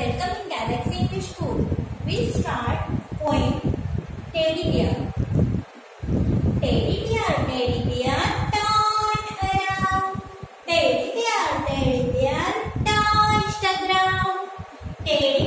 welcoming Galaxy English School. We start poem Teddy Bear. Teddy bear, turn around. Teddy bear, touch the ground. Teddy